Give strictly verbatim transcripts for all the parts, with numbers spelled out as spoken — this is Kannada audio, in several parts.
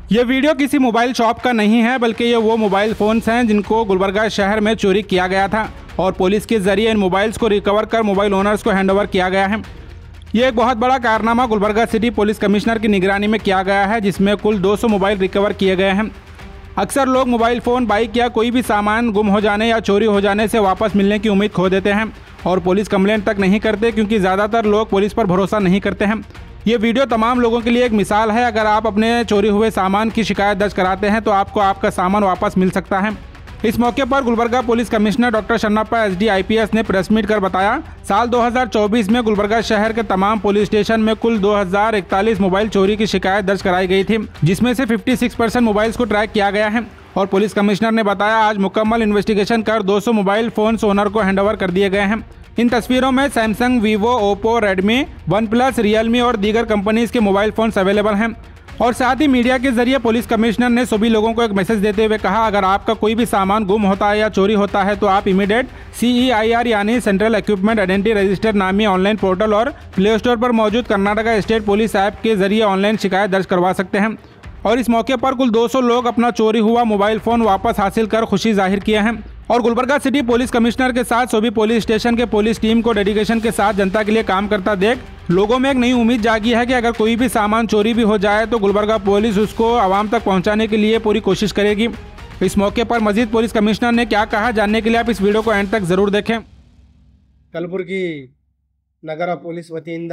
ये वीडियो किसी मोबाइल शॉप का नहीं है, बल्कि ये वो मोबाइल फ़ोन्स हैं जिनको गुलबर्गा शहर में चोरी किया गया था और पुलिस के जरिए इन मोबाइल्स को रिकवर कर मोबाइल ओनर्स को हैंडओवर किया गया है। ये एक बहुत बड़ा कारनामा गुलबर्गा सिटी पुलिस कमिश्नर की निगरानी में किया गया है, जिसमें कुल दो सौ मोबाइल रिकवर किए गए हैं। अक्सर लोग मोबाइल फ़ोन, बाइक या कोई भी सामान गुम हो जाने या चोरी हो जाने से वापस मिलने की उम्मीद खो देते हैं और पुलिस कंप्लेंट तक नहीं करते, क्योंकि ज़्यादातर लोग पुलिस पर भरोसा नहीं करते हैं। ये वीडियो तमाम लोगों के लिए एक मिसाल है। अगर आप अपने चोरी हुए सामान की शिकायत दर्ज कराते हैं तो आपको आपका सामान वापस मिल सकता है। इस मौके पर Gulbarga police commissioner doctor Shannappa S D I P S ने प्रेस मीट कर बताया, साल दो हज़ार चौबीस में गुलबर्गा शहर के तमाम पुलिस स्टेशन में कुल दो हज़ार इकतालीस मोबाइल चोरी की शिकायत दर्ज कराई गई थी, जिसमें से छप्पन परसेंट मोबाइल्स को ट्रैक किया गया है। और पुलिस कमिश्नर ने बताया, आज मुकम्मल इन्वेस्टिगेशन कर दो सौ मोबाइल फोन्स ओनर को हैंडओवर कर दिए गए हैं। इन तस्वीरों में Samsung, Vivo, Oppo, Redmi, OnePlus, Realme और दीगर कंपनीज के मोबाइल फ़ोन्स अवेलेबल हैं। और साथ ही मीडिया के जरिए पुलिस कमिश्नर ने सभी लोगों को एक मैसेज देते हुए कहा, अगर आपका कोई भी सामान गुम होता है या चोरी होता है तो आप immediate C E I R यानी सेंट्रल इक्विपमेंट आइडेंटिटी रजिस्टर नामी ऑनलाइन पोर्टल और प्ले स्टोर पर मौजूद कर्नाटका स्टेट पुलिस ऐप के जरिए ऑनलाइन शिकायत दर्ज करवा सकते हैं। और इस मौके पर कुल दो सौ लोग अपना चोरी हुआ मोबाइल फ़ोन वापस हासिल कर खुशी जाहिर किए हैं। और गुलबर्गा सिटी पुलिस कमिश्नर के साथ सभी पुलिस स्टेशन के पुलिस टीम को डेडिकेशन के साथ जनता के लिए काम करता देख लोगों में एक नई उम्मीद जागी है कि अगर कोई भी सामान चोरी भी हो जाए तो गुलबर्गा पुलिस उसको आवाम तक पहुंचाने के लिए पूरी कोशिश करेगी। इस मौके पर मजीद पुलिस कमिश्नर ने क्या कहा, जानने के लिए आप इस वीडियो को एंड तक जरूर देखें। ಕಲಬುರಗಿ ನಗರ ಪೊಲೀಸ್ ವತಿಯಿಂದ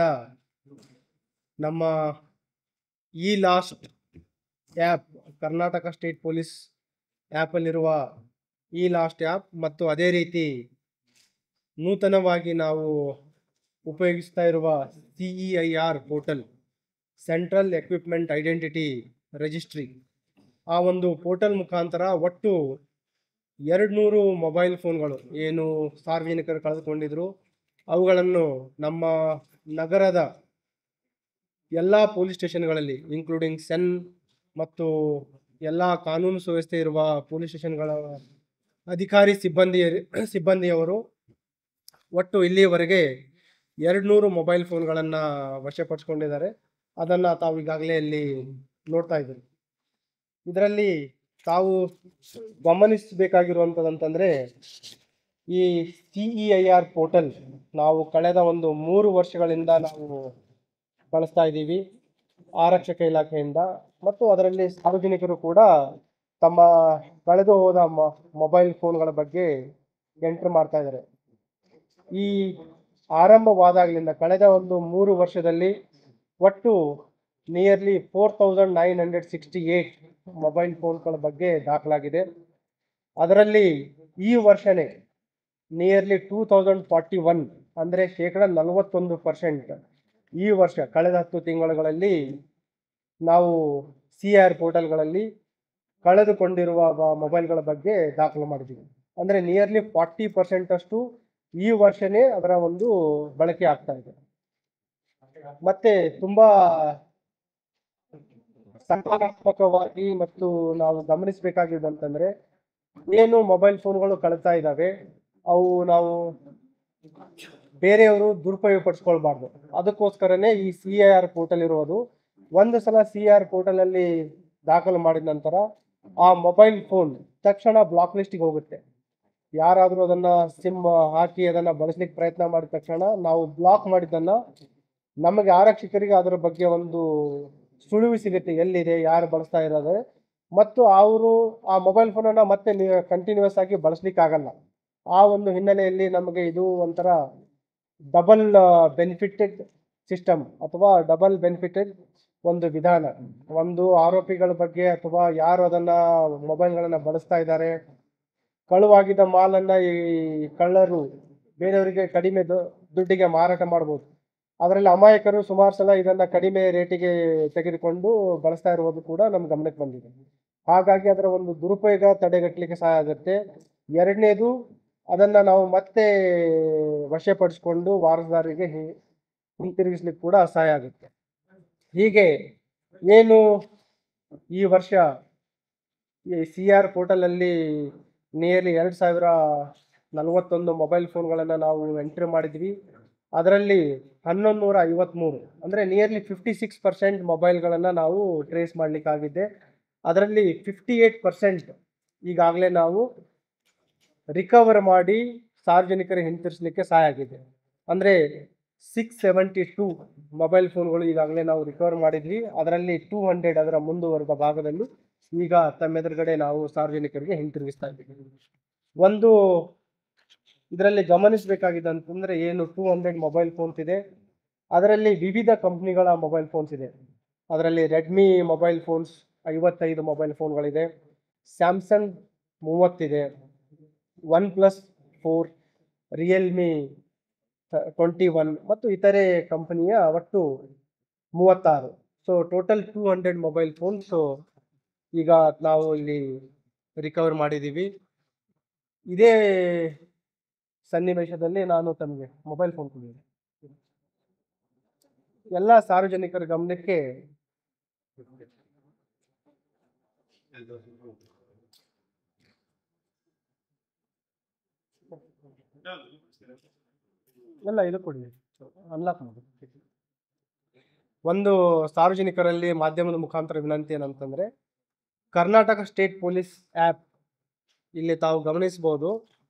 ನಮ್ಮ e lost app, Karnataka state police ಆ್ಯಪಲ್ಲಿರುವ ಇ ಲಾಸ್ಟ್ ಆ್ಯಪ್ ಮತ್ತು ಅದೇ ರೀತಿ ನೂತನವಾಗಿ ನಾವು ಉಪಯೋಗಿಸ್ತಾ ಇರುವ C E I R portal, central equipment identity registry, ಆ ಒಂದು ಪೋರ್ಟಲ್ ಮುಖಾಂತರ ಒಟ್ಟು ಎರಡು ನೂರು ಮೊಬೈಲ್ ಫೋನ್ಗಳು ಏನು ಸಾರ್ವಜನಿಕರು ಕಳೆದುಕೊಂಡಿದ್ರು ಅವುಗಳನ್ನು ನಮ್ಮ ನಗರದ ಎಲ್ಲ ಪೊಲೀಸ್ ಸ್ಟೇಷನ್ಗಳಲ್ಲಿ ಇನ್ಕ್ಲೂಡಿಂಗ್ ಸೆನ್ ಮತ್ತು ಎಲ್ಲ ಕಾನೂನು ಸುವ್ಯವಸ್ಥೆ ಇರುವ ಪೊಲೀಸ್ ಸ್ಟೇಷನ್ಗಳ ಅಧಿಕಾರಿ ಸಿಬ್ಬಂದಿ ಸಿಬ್ಬಂದಿಯವರು ಒಟ್ಟು ಇಲ್ಲಿಯವರೆಗೆ ಎರಡು ನೂರು ಮೊಬೈಲ್ ಫೋನ್ಗಳನ್ನು ವಶಪಡಿಸ್ಕೊಂಡಿದ್ದಾರೆ. ಅದನ್ನು ತಾವು ಈಗಾಗಲೇ ಇಲ್ಲಿ ನೋಡ್ತಾ ಇದ್ದೀರಿ. ಇದರಲ್ಲಿ ತಾವು ಗಮನಿಸಬೇಕಾಗಿರುವಂಥದ್ದಂತಂದರೆ, ಈ C E I R portal ನಾವು ಕಳೆದ ಒಂದು ಮೂರು ವರ್ಷಗಳಿಂದ ನಾವು ಬಳಸ್ತಾ ಇದ್ದೀವಿ ಆರಕ್ಷಕ ಇಲಾಖೆಯಿಂದ, ಮತ್ತು ಅದರಲ್ಲಿ ಸಾರ್ವಜನಿಕರು ಕೂಡ ತಮ್ಮ ಕಳೆದು ಹೋದ ಮೊಬೈಲ್ ಫೋನ್ಗಳ ಬಗ್ಗೆ ಎಂಟ್ರಿ ಮಾಡ್ತಾ ಇದ್ದಾರೆ. ಈ ಆರಂಭವಾದಾಗಲಿಂದ ಕಳೆದ ಒಂದು ಮೂರು ವರ್ಷದಲ್ಲಿ ಒಟ್ಟು nearly four thousand nine hundred sixty eight mobile ಫೋನ್ಗಳ ಬಗ್ಗೆ ದಾಖಲಾಗಿದೆ. ಅದರಲ್ಲಿ ಈ ವರ್ಷನೇ nearly two thousand forty one ಅಂದರೆ ಶೇಕಡ ನಲವತ್ತೊಂದು ಪರ್ಸೆಂಟ್ ಈ ವರ್ಷ ಕಳೆದ ಹತ್ತು ತಿಂಗಳುಗಳಲ್ಲಿ ನಾವು ಸಿ ಆರ್ ಪೋರ್ಟಲ್ಗಳಲ್ಲಿ ಕಳೆದುಕೊಂಡಿರುವ ಮೊಬೈಲ್ಗಳ ಬಗ್ಗೆ ದಾಖಲು ಮಾಡಿದ್ದೀವಿ. ಅಂದರೆ ನಿಯರ್ಲಿ ಫಾರ್ಟಿ ಪರ್ಸೆಂಟ್ ಅಷ್ಟು ಈ ವರ್ಷನೇ ಅದರ ಒಂದು ಬಳಕೆ ಆಗ್ತಾ ಇದೆ. ಮತ್ತೆ ತುಂಬಾ ಸಕಾರಾತ್ಮಕವಾಗಿ ಮತ್ತು ನಾವು ಗಮನಿಸಬೇಕಾಗಿದ್ದಂತಂದ್ರೆ, ಏನು ಮೊಬೈಲ್ ಫೋನ್ಗಳು ಕಳೀತಾ ಇದ್ದಾವೆ ಅವು ನಾವು ಬೇರೆಯವರು ದುರುಪಯೋಗ ಪಡಿಸ್ಕೊಳ್ಬಾರ್ದು. ಅದಕ್ಕೋಸ್ಕರನೇ ಈ ಸಿ ಐ ಆರ್ ಪೋರ್ಟಲ್ ಇರೋದು. ಒಂದು ಸಲ ಸಿ ಆರ್ ಪೋರ್ಟಲ್ ಅಲ್ಲಿ ದಾಖಲು ಮಾಡಿದ ನಂತರ ಆ ಮೊಬೈಲ್ ಫೋನ್ ತಕ್ಷಣ ಬ್ಲಾಕ್ ಲಿಸ್ಟಿಗೆ ಹೋಗುತ್ತೆ. ಯಾರಾದರೂ ಅದನ್ನ ಸಿಮ್ ಹಾಕಿ ಅದನ್ನ ಬಳಸಲಿಕ್ಕೆ ಪ್ರಯತ್ನ ಮಾಡಿದ ತಕ್ಷಣ ನಾವು ಬ್ಲಾಕ್ ಮಾಡಿದ್ದನ್ನ ನಮಗೆ ಆರಕ್ಷಕರಿಗೆ ಅದರ ಬಗ್ಗೆ ಒಂದು ಸುಳಿವು ಸಿಗುತ್ತೆ, ಎಲ್ಲಿದೆ, ಯಾರು ಬಳಸ್ತಾ ಇರೋದು, ಮತ್ತು ಅವರು ಆ ಮೊಬೈಲ್ ಫೋನನ್ನು ಮತ್ತೆ ಕಂಟಿನ್ಯೂಸ್ ಆಗಿ ಬಳಸಲಿಕ್ಕೆ ಆಗಲ್ಲ. ಆ ಒಂದು ಹಿನ್ನೆಲೆಯಲ್ಲಿ ನಮಗೆ ಇದು ಒಂಥರ ಡಬಲ್ ಬೆನಿಫಿಟೆಡ್ ಸಿಸ್ಟಮ್ ಅಥವಾ ಡಬಲ್ ಬೆನಿಫಿಟೆಡ್ ಒಂದು ವಿಧಾನ. ಒಂದು ಆರೋಪಿಗಳ ಬಗ್ಗೆ ಅಥವಾ ಯಾರು ಅದನ್ನ ಮೊಬೈಲ್ಗಳನ್ನು ಬಳಸ್ತಾ ಇದ್ದಾರೆ, ಕಳುವಾಗಿದ್ದ ಮಾಲನ್ನು ಈ ಕಳ್ಳರು ಬೇರೆಯವರಿಗೆ ಕಡಿಮೆ ದುಡ್ಡಿಗೆ ಮಾರಾಟ ಮಾಡ್ಬೋದು. ಅದರಲ್ಲಿ ಅಮಾಯಕರು ಸುಮಾರು ಸಲ ಇದನ್ನು ಕಡಿಮೆ ರೇಟಿಗೆ ತೆಗೆದುಕೊಂಡು ಬಳಸ್ತಾ ಇರುವುದು ಕೂಡ ನಮ್ಮ ಗಮನಕ್ಕೆ ಬಂದಿದೆ. ಹಾಗಾಗಿ ಅದರ ಒಂದು ದುರುಪಯೋಗ ತಡೆಗಟ್ಟಲಿಕ್ಕೆ ಸಹಾಯ ಆಗುತ್ತೆ. ಎರಡನೇದು, ಅದನ್ನು ನಾವು ಮತ್ತೆ ವಶಪಡಿಸಿಕೊಂಡು ವಾರಸದಾರರಿಗೆ ಹಿಂತಿರುಗಿಸ್ಲಿಕ್ಕೆ ಕೂಡ ಸಹಾಯ ಆಗುತ್ತೆ. ಹೀಗೆ ಏನು ಈ ವರ್ಷ ಈ ಸಿ ಆರ್ ಪೋರ್ಟಲಲ್ಲಿ ನಿಯರ್ಲಿ ಎರಡು ಸಾವಿರ ನಲವತ್ತೊಂದು ಮೊಬೈಲ್ ಫೋನ್ಗಳನ್ನು ನಾವು ಎಂಟ್ರಿ ಮಾಡಿದ್ವಿ. ಅದರಲ್ಲಿ ಹನ್ನೊಂದು ನೂರ ಐವತ್ತ್ಮೂರು ಅಂದರೆ ನಿಯರ್ಲಿ ಫಿಫ್ಟಿ ಸಿಕ್ಸ್ ಪರ್ಸೆಂಟ್ ಮೊಬೈಲ್ಗಳನ್ನು ನಾವು ಟ್ರೇಸ್ ಮಾಡಲಿಕ್ಕಾಗಿದ್ದೆ. ಅದರಲ್ಲಿ ಫಿಫ್ಟಿ ಏಟ್ ಪರ್ಸೆಂಟ್ ಈಗಾಗಲೇ ನಾವು ರಿಕವರ್ ಮಾಡಿ ಸಾರ್ವಜನಿಕರಿಗೆ ಹಿಂತಿರಿಸಲಿಕ್ಕೆ ಸಹಾಯ ಆಗಿದೆ. ಅಂದರೆ ಸಿಕ್ಸ್ ಸೆವೆಂಟಿ ಟೂ ಮೊಬೈಲ್ ಫೋನ್ಗಳು ಈಗಾಗಲೇ ನಾವು ರಿಕವರ್ ಮಾಡಿದ್ವಿ. ಅದರಲ್ಲಿ ಟೂ ಹಂಡ್ರೆಡ್ ಅದರ ಮುಂದುವರೆದ ಭಾಗದಲ್ಲಿ ಈಗ ತಮ್ಮೆದುರುಗಡೆ ನಾವು ಸಾರ್ವಜನಿಕರಿಗೆ ಹಿಂತಿರುಗಿಸ್ತಾ ಇದ್ದೀವಿ. ಒಂದು ಇದರಲ್ಲಿ ಗಮನಿಸಬೇಕಾಗಿದೆ ಅಂತಂದರೆ, ಏನು ಟೂ ಹಂಡ್ರೆಡ್ ಮೊಬೈಲ್ ಫೋನ್ಸ್ ಇದೆ, ಅದರಲ್ಲಿ ವಿವಿಧ ಕಂಪ್ನಿಗಳ ಮೊಬೈಲ್ ಫೋನ್ಸ್ ಇದೆ. ಅದರಲ್ಲಿ ರೆಡ್ಮಿ ಮೊಬೈಲ್ ಫೋನ್ಸ್ ಐವತ್ತೈದು ಮೊಬೈಲ್ ಫೋನ್ಗಳಿದೆ, ಸ್ಯಾಮ್ಸಂಗ್ ಮೂವತ್ತಿದೆ, OnePlus four, Realme twenty one ಮತ್ತು ಇತರೆ ಕಂಪನಿಯ ಒಟ್ಟು ಮೂವತ್ತಾರು. So total two hundred mobile phones ಈಗ ನಾವು ಇಲ್ಲಿ ರಿಕವರ್ ಮಾಡಿದ್ದೀವಿ. ಇದೇ ಸನ್ನಿವೇಶದಲ್ಲಿ ನಾನು ತಮಗೆ ಮೊಬೈಲ್ ಫೋನ್ ಕೊಡಿದೆ. ಎಲ್ಲ ಸಾರ್ವಜನಿಕರ ಗಮನಕ್ಕೆ ಎಲ್ಲ ಇದು ಕೊಡಿ, ಅನ್ಲಾಕ್ ಮಾಡಿ. ಒಂದು ಸಾರ್ವಜನಿಕರಲ್ಲಿ ಮಾಧ್ಯಮದ ಮುಖಾಂತರ ವಿನಂತಿ ಏನಂತಂದರೆ, ಕರ್ನಾಟಕ ಸ್ಟೇಟ್ ಪೊಲೀಸ್ ಆ್ಯಪ್ ಇಲ್ಲಿ ತಾವು ಗಮನಿಸ್ಬೋದು.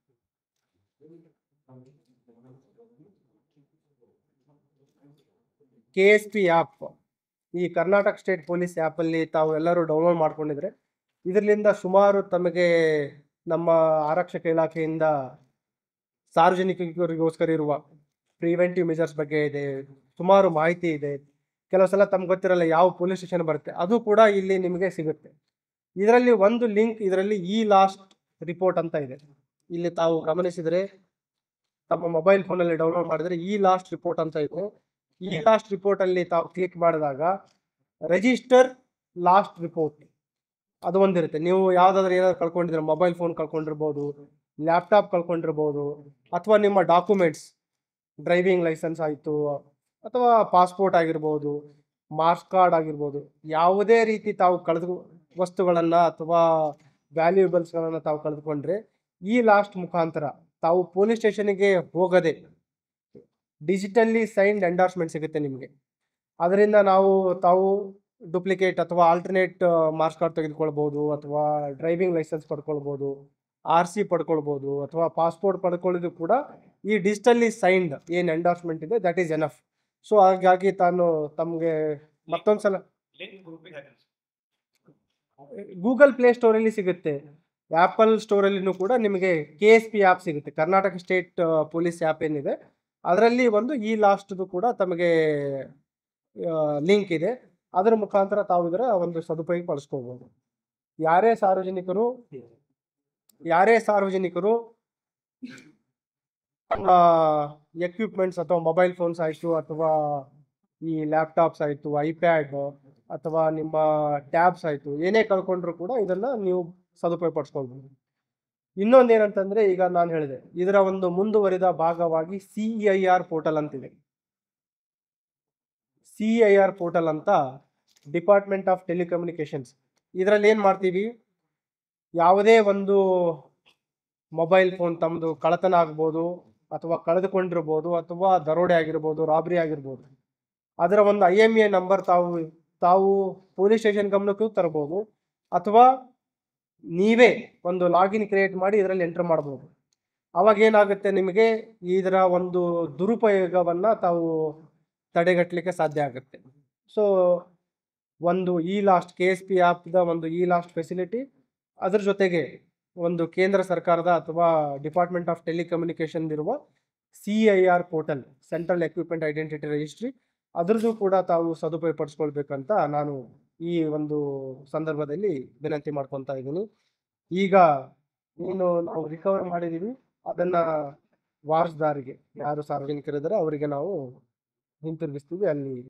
ಕೆ ಎಸ್ ಪಿ ಆ್ಯಪ್, ಈ ಕರ್ನಾಟಕ ಸ್ಟೇಟ್ ಪೊಲೀಸ್ ಆ್ಯಪಲ್ಲಿ ತಾವು ಎಲ್ಲರೂ ಡೌನ್ಲೋಡ್ ಮಾಡ್ಕೊಂಡಿದ್ರೆ ಇದರಿಂದ ಸುಮಾರು ತಮಗೆ ನಮ್ಮ ಆರಕ್ಷಕ ಇಲಾಖೆಯಿಂದ ಸಾರ್ವಜನಿಕರಿಗೋಸ್ಕರ ಇರುವ ಪ್ರಿವೆಂಟಿವ್ ಮೆಜರ್ಸ್ ಬಗ್ಗೆ ಇದೆ, ಸುಮಾರು ಮಾಹಿತಿ ಇದೆ. ಕೆಲವು ಸಲ ತಮ್ಗೆ ಗೊತ್ತಿರಲ್ಲ ಯಾವ ಪೊಲೀಸ್ ಸ್ಟೇಷನ್ ಬರುತ್ತೆ, ಅದು ಕೂಡ ಇಲ್ಲಿ ನಿಮಗೆ ಸಿಗುತ್ತೆ. ಇದರಲ್ಲಿ ಒಂದು ಲಿಂಕ್, ಇದರಲ್ಲಿ ಇ ಲಾಸ್ಟ್ ರಿಪೋರ್ಟ್ ಅಂತ ಇದೆ. ಇಲ್ಲಿ ತಾವು ಗಮನಿಸಿದರೆ ತಮ್ಮ ಮೊಬೈಲ್ ಫೋನಲ್ಲಿ ಡೌನ್ಲೋಡ್ ಮಾಡಿದರೆ ಇ ಲಾಸ್ಟ್ ರಿಪೋರ್ಟ್ ಅಂತ ಇದೆ. ಈ ಲಾಸ್ಟ್ ರಿಪೋರ್ಟ್ ಅಲ್ಲಿ ತಾವು ಕ್ಲಿಕ್ ಮಾಡಿದಾಗ ರಿಜಿಸ್ಟರ್ ಲಾಸ್ಟ್ ರಿಪೋರ್ಟ್ ಅದು ಒಂದಿರುತ್ತೆ. ನೀವು ಯಾವುದಾದ್ರೂ ಏನಾದ್ರು ಕಳ್ಕೊಂಡಿದ್ರೆ, ಮೊಬೈಲ್ ಫೋನ್ ಕಳ್ಕೊಂಡಿರ್ಬೋದು, ಲ್ಯಾಪ್ಟಾಪ್ ಕಳ್ಕೊಂಡಿರ್ಬೋದು, ಅಥವಾ ನಿಮ್ಮ ಡಾಕ್ಯುಮೆಂಟ್ಸ್ ಡ್ರೈವಿಂಗ್ ಲೈಸೆನ್ಸ್ ಆಯಿತು, ಅಥವಾ ಪಾಸ್ಪೋರ್ಟ್ ಆಗಿರ್ಬೋದು, ಮಾರ್ಕ್ಸ್ ಕಾರ್ಡ್ ಆಗಿರ್ಬೋದು, ಯಾವುದೇ ರೀತಿ ತಾವು ಕಳೆದು ವಸ್ತುಗಳನ್ನು ಅಥವಾ ವ್ಯಾಲ್ಯೂಬಲ್ಸ್ಗಳನ್ನು ತಾವು ಕಳೆದುಕೊಂಡ್ರೆ ಈ ಲಾಸ್ಟ್ ಮುಖಾಂತರ ತಾವು ಪೊಲೀಸ್ ಸ್ಟೇಷನ್ಗೆ ಹೋಗದೆ ಡಿಜಿಟಲ್ಲಿ ಸೈನ್ಡ್ ಎಂಡಾರ್ಸ್ಮೆಂಟ್ ಸಿಗುತ್ತೆ ನಿಮಗೆ. ಅದರಿಂದ ನಾವು ತಾವು ಡೂಪ್ಲಿಕೇಟ್ ಅಥವಾ ಆಲ್ಟರ್ನೇಟ್ ಮಾರ್ಕ್ಸ್ ಕಾರ್ಡ್ ತೆಗೆದುಕೊಳ್ಬೋದು, ಅಥವಾ ಡ್ರೈವಿಂಗ್ ಲೈಸೆನ್ಸ್ ಪಡ್ಕೊಳ್ಬೋದು, ಆರ್ ಸಿ ಪಡ್ಕೊಳ್ಬೋದು, ಅಥವಾ ಪಾಸ್ಪೋರ್ಟ್ ಪಡ್ಕೊಳ್ಳೋದು ಕೂಡ ಈ ಡಿಜಿಟಲ್ಲಿ ಸೈನ್ಡ್ ಏನು ಎಂಡಾರ್ಸ್ಮೆಂಟ್ ಇದೆ ದಟ್ ಈಸ್ ಎನಫ್. ಸೊ ಹಾಗಾಗಿ ತಾನು ತಮಗೆ ಮತ್ತೊಂದು ಸಲ ಗೂಗಲ್ ಪ್ಲೇ ಸ್ಟೋರಲ್ಲಿ ಸಿಗುತ್ತೆ, ಆ್ಯಪಲ್ ಸ್ಟೋರಲ್ಲಿನೂ ಕೂಡ ನಿಮಗೆ ಕೆ ಎಸ್ ಪಿ ಆ್ಯಪ್ ಸಿಗುತ್ತೆ. ಕರ್ನಾಟಕ ಸ್ಟೇಟ್ ಪೊಲೀಸ್ ಆ್ಯಪ್ ಏನಿದೆ ಅದರಲ್ಲಿ ಒಂದು ಈ ಲಾಸ್ಟ್ದು ಕೂಡ ತಮಗೆ ಲಿಂಕ್ ಇದೆ. ಅದರ ಮುಖಾಂತರ ತಾವು ಇದರ ಒಂದು ಸದುಪಯೋಗ ಪಡಿಸ್ಕೋಬೋದು. ಯಾರೇ ಸಾರ್ವಜನಿಕರು ಯಾರೇ ಸಾರ್ವಜನಿಕರು ಎಕ್ವಿಪ್ಮೆಂಟ್ಸ್ ಅಥವಾ ಮೊಬೈಲ್ ಫೋನ್ಸ್ ಆಯಿತು, ಅಥವಾ ಈ ಲ್ಯಾಪ್ಟಾಪ್ಸ್ ಆಯಿತು, ಐಪ್ಯಾಡ್ ಅಥವಾ ನಿಮ್ಮ ಟ್ಯಾಬ್ಸ್ ಆಯಿತು, ಏನೇ ಕಳ್ಕೊಂಡ್ರು ಕೂಡ ಇದನ್ನು ನೀವು ಸದುಪಯೋಗ ಪಡಿಸ್ಕೊಳ್ಬೋದು. ಇನ್ನೊಂದು ಏನಂತಂದರೆ, ಈಗ ನಾನು ಹೇಳಿದೆ ಇದರ ಒಂದು ಮುಂದುವರಿದ ಭಾಗವಾಗಿ C E I R portal ಅಂತಿದೆ. C E I R portal ಅಂತ ಡಿಪಾರ್ಟ್ಮೆಂಟ್ ಆಫ್ ಟೆಲಿಕಮ್ಯುನಿಕೇಷನ್ಸ್. ಇದರಲ್ಲಿ ಏನು ಮಾಡ್ತೀವಿ, ಯಾವುದೇ ಒಂದು ಮೊಬೈಲ್ ಫೋನ್ ತಮ್ಮದು ಕಳ್ಳತನ ಆಗ್ಬೋದು, ಅಥವಾ ಕಳೆದುಕೊಂಡಿರ್ಬೋದು, ಅಥವಾ ದರೋಡೆ ಆಗಿರ್ಬೋದು, ರಾಬ್ರಿ ಆಗಿರ್ಬೋದು, ಅದರ ಒಂದು ಐ ಎಮ್ ಎ ನಂಬರ್ ತಾವು ತಾವು ಪೊಲೀಸ್ ಸ್ಟೇಷನ್ ಗಮನಕ್ಕೂ ತರ್ಬೋದು, ಅಥವಾ ನೀವೇ ಒಂದು ಲಾಗಿನ್ ಕ್ರಿಯೇಟ್ ಮಾಡಿ ಇದರಲ್ಲಿ ಎಂಟರ್ ಮಾಡ್ಬೋದು. ಅವಾಗ ಏನಾಗುತ್ತೆ, ನಿಮಗೆ ಇದರ ಒಂದು ದುರುಪಯೋಗವನ್ನು ತಾವು ತಡೆಗಟ್ಟಲಿಕ್ಕೆ ಸಾಧ್ಯ ಆಗುತ್ತೆ. ಸೊ ಒಂದು e lost K S P ಆ್ಯಪ್ದ ಒಂದು ಇ ಲಾಸ್ಟ್ ಫೆಸಿಲಿಟಿ, ಅದ್ರ ಜೊತೆಗೆ ಒಂದು ಕೇಂದ್ರ ಸರ್ಕಾರದ ಅಥವಾ ಡಿಪಾರ್ಟ್ಮೆಂಟ್ ಆಫ್ ಟೆಲಿಕಮ್ಯುನಿಕೇಷನ್ ಇರುವ C I R portal, central equipment identity registry, ಅದ್ರದ್ದು ಕೂಡ ತಾವು ಸದುಪಯೋಗ ಪಡಿಸ್ಕೊಳ್ಬೇಕಂತ ನಾನು ಈ ಒಂದು ಸಂದರ್ಭದಲ್ಲಿ ವಿನಂತಿ ಮಾಡ್ಕೊತಾ ಇದ್ದೀನಿ. ಈಗ ಏನು ನಾವು ರಿಕವರ್ ಮಾಡಿದ್ದೀವಿ ಅದನ್ನು ವಾರಸ್ದಾರಿಗೆ, ಯಾರು ಸಾರ್ವಜನಿಕರಿದ್ದಾರೆ ಅವರಿಗೆ ನಾವು ಹಿಂತಿರುಗಿಸ್ತೀವಿ. ಅಲ್ಲಿ